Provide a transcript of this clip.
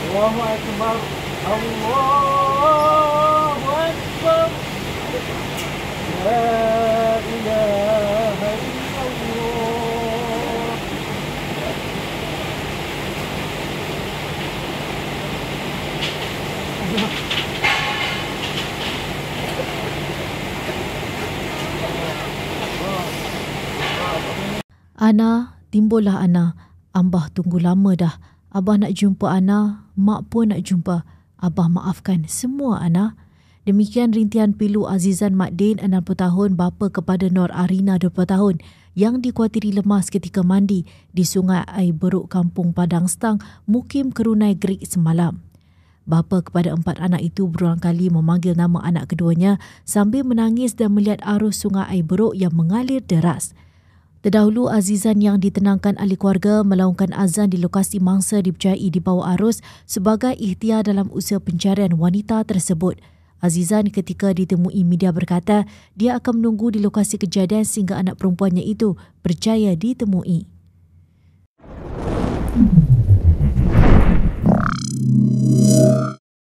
Allahu Akbar. Allahu Akbar. La ilaha illallah. Ana, timbullah Ana. Abah tunggu lama dah. Abah nak jumpa Ana, mak pun nak jumpa. Abah maafkan semua Ana. Demikian rintihan pilu Azizan Mak Din 60 tahun bapa kepada Nur Arina 20 tahun yang dikuatiri lemas ketika mandi di Sungai Air Beruk Kampung Padang Stang, Mukim Kerunai Gerik semalam. Bapa kepada 4 anak itu berulang kali memanggil nama anak keduanya sambil menangis dan melihat arus Sungai Air Beruk yang mengalir deras. Terdahulu, Azizan yang ditenangkan ahli keluarga melaungkan azan di lokasi mangsa dipercayai di bawah arus sebagai ikhtiar dalam usaha pencarian wanita tersebut. Azizan ketika ditemui media berkata dia akan menunggu di lokasi kejadian sehingga anak perempuannya itu berjaya ditemui.